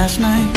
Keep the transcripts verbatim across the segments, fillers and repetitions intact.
last night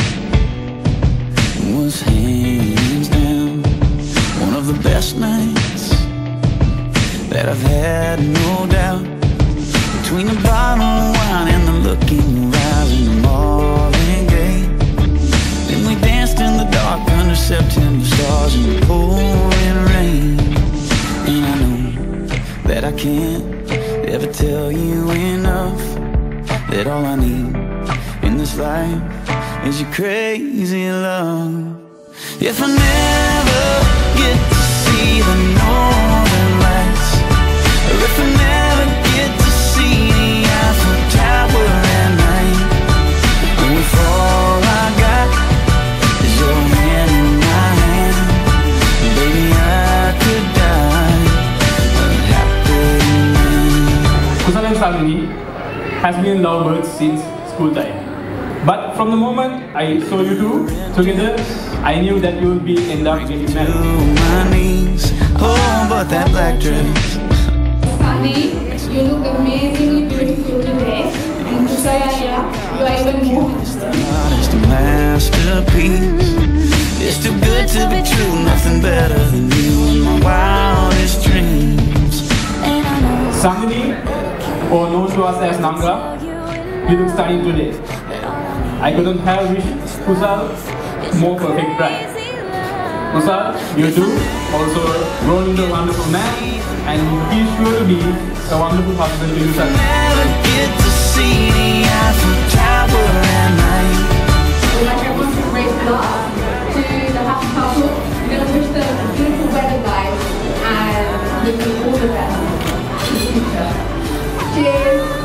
was hands down one of the best nights that I've had, no doubt. Between the bottle of wine and the look in your eyes and the Marvin Gaye, then we danced in the dark under September stars in the pouring rain. And I know that I can't ever tell you enough that all I need in this life is your crazy love. If I never get to see the northern lights, or if I never get to see the Eiffel Tower at night, and if all I got is your hand in my hand, baby, I could die a happy man. Kusal and Shalini has been lovebirds since school time. But from the moment I saw you two together, I knew that you would be end up getting married. My knees, oh, but that black dress. Sunny, you look amazingly beautiful today. And Kusal, you are even more. It's a masterpiece. It's too good to be true. Nothing better than you in my wildest dreams. Sangini, or known to us as Nanga, you look stunning today. I couldn't have wished Kusal more perfect bride. Kusal, you too, also grown into a wonderful man, and he's sure to be a wonderful husband to you, sir. Never get to see the Eiffel Tower at night. We'd like everyone to raise love to the happy couple. We're going to wish them a beautiful wedding life and wish them all the best in the future. Cheers!